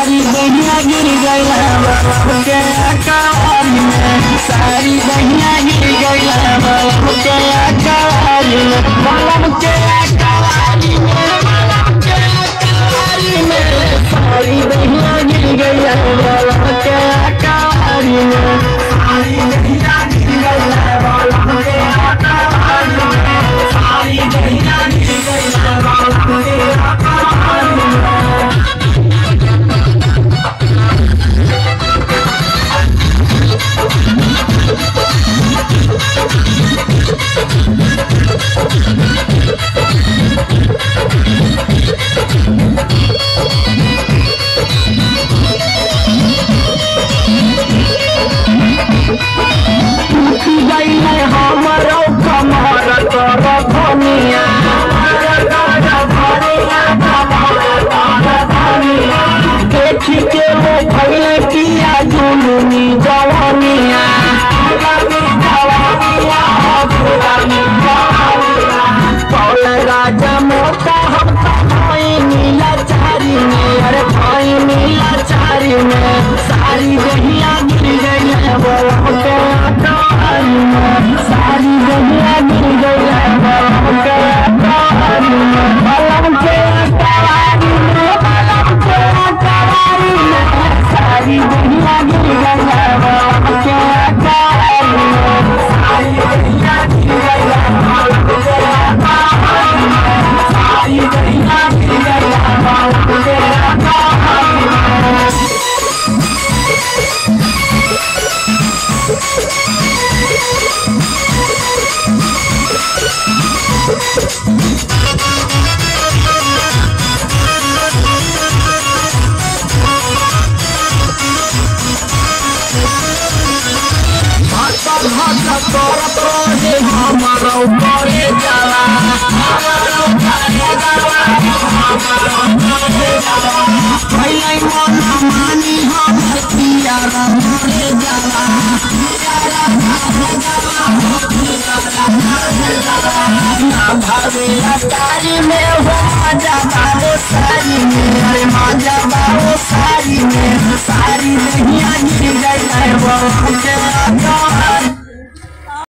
सारी बहिया गिर गई के अकावारी में सारी बहिया गिर गई के अकावारी में मलम के अकावारी में सारी बहिया गिर गई के अकावारी में सारी बहिया गिर गई के अकावारी में सारी बहिया गिर गई के अकावारी में राजा मोटा हम नीला चारी में अरे भाई नीला चारी में सारी बहिया गिर गई है के अकावारी में सारी बहिया गिर गई है के अकावारी में बलम के अकावारी में बलम के अकावारी में सारी बहिया गिर गई है के अकावारी में सारी बहिया गिर गई है के अकावारी में सारी बहिया गिर गई है के अकावारी में हमारा ऊपरे जाला पहले मन मानी हम किया रे जाला ना भावे अटारी में हो मजा बाबू सारी में अरे मजा बाबू सारी में सारी नहीं गिर गई है वो के